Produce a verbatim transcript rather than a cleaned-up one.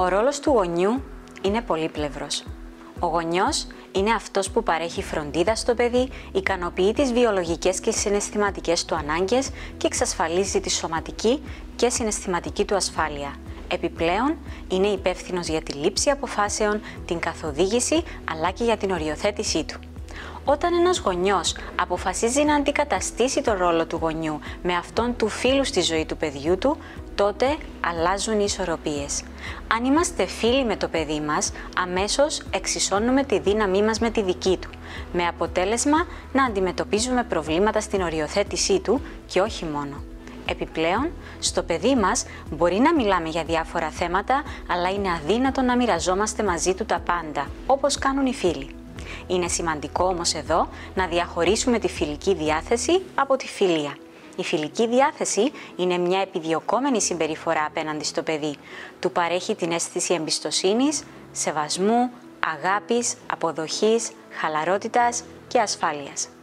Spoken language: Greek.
ρόλος του γονιού είναι πολύπλευρος. Ο γονιός είναι αυτός που παρέχει φροντίδα στο παιδί, ικανοποιεί τις βιολογικές και συναισθηματικές του ανάγκες και εξασφαλίζει τη σωματική και συναισθηματική του ασφάλεια. Επιπλέον, είναι υπεύθυνος για τη λήψη αποφάσεων, την καθοδήγηση αλλά και για την οριοθέτησή του. Όταν ένας γονιός αποφασίζει να αντικαταστήσει τον ρόλο του γονιού με αυτόν του φίλου στη ζωή του παιδιού του, τότε αλλάζουν οι ισορροπίες. Αν είμαστε φίλοι με το παιδί μας, αμέσως εξισώνουμε τη δύναμή μας με τη δική του, με αποτέλεσμα να αντιμετωπίζουμε προβλήματα στην οριοθέτησή του και όχι μόνο. Επιπλέον, στο παιδί μας μπορεί να μιλάμε για διάφορα θέματα, αλλά είναι αδύνατο να μοιραζόμαστε μαζί του τα πάντα, όπως κάνουν οι φίλοι. Είναι σημαντικό όμως εδώ να διαχωρίσουμε τη φιλική διάθεση από τη φιλία. Η φιλική διάθεση είναι μια επιδιωκόμενη συμπεριφορά απέναντι στο παιδί. Του παρέχει την αίσθηση εμπιστοσύνης, σεβασμού, αγάπης, αποδοχής, χαλαρότητας και ασφάλειας.